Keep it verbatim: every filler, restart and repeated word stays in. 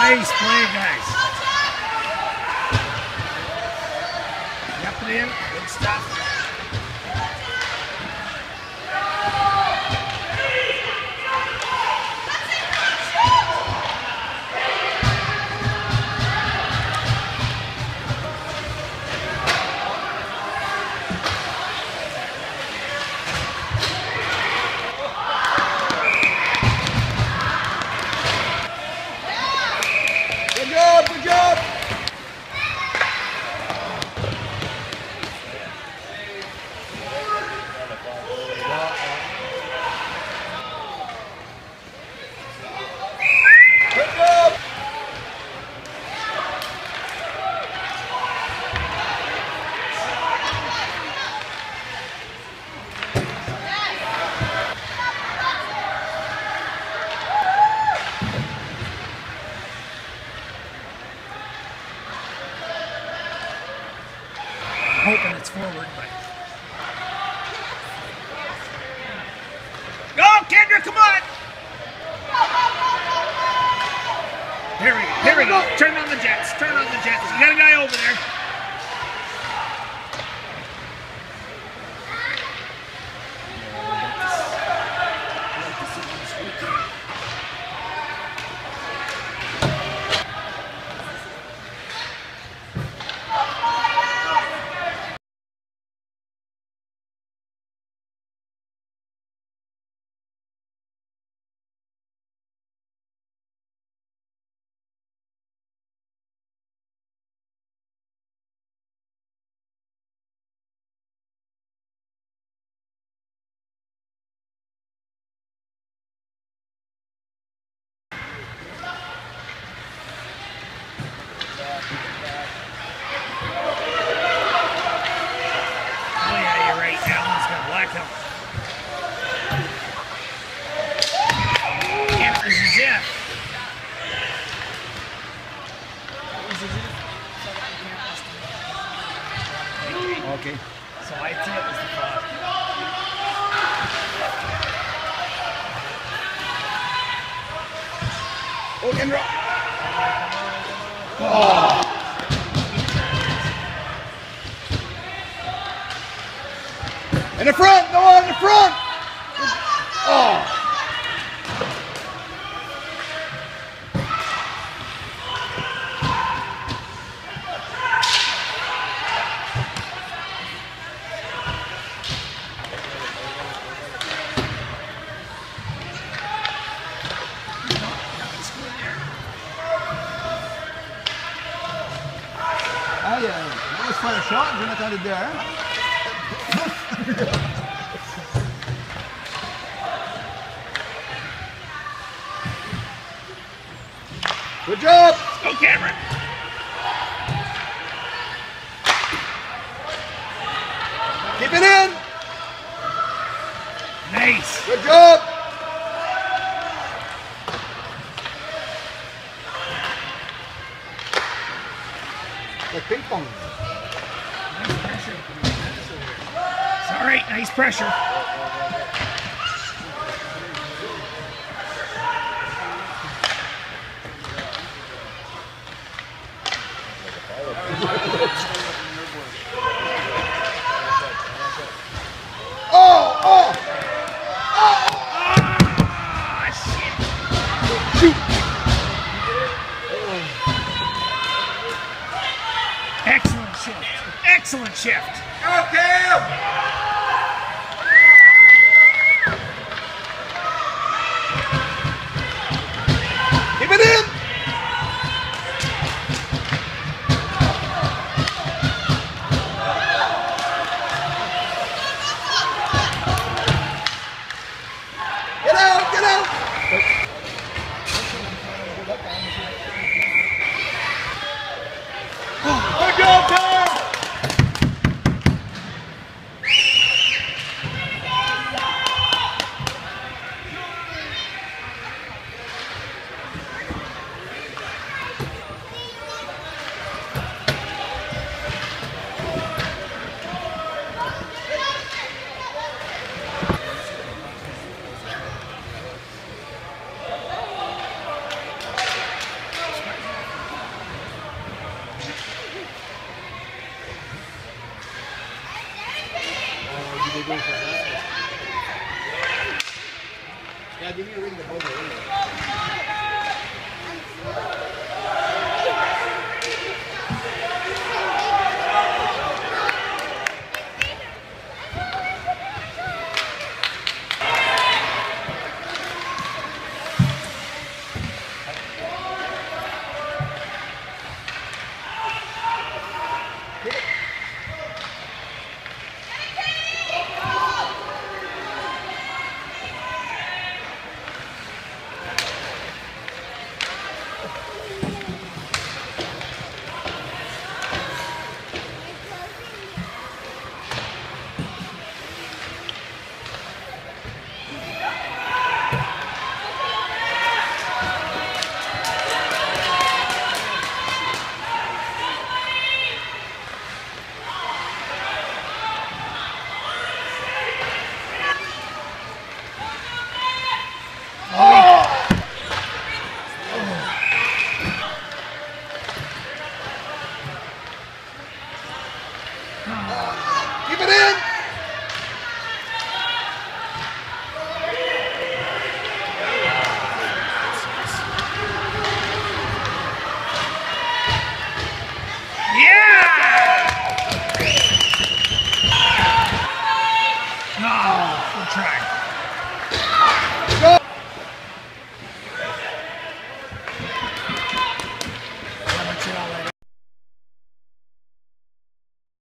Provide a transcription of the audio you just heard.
Nice play, guys. Yep it in. Good stuff. Good job, good job. Hoping it's forward, but go, Kendra, come on! Here we go. Here we go. Turn on the Jets. Turn on the Jets. You got a guy over there. Oh yeah, you're right. Alan's got black out. Yeah, this is it. This is it. Okay. So I think it was the five. Oh, Kendra. Oh. In the front, Noah, in the front. Oh. Ah, yeah. That was quite a shot. You're not out of there. Good job. Go, Cameron. Keep it in. Nice. Good job. Like ping pong. Nice pressure. It's all right. Nice pressure. Oh, oh, oh, Ah, shit. shoot. Excellent shift. Excellent shift. Go, Cam.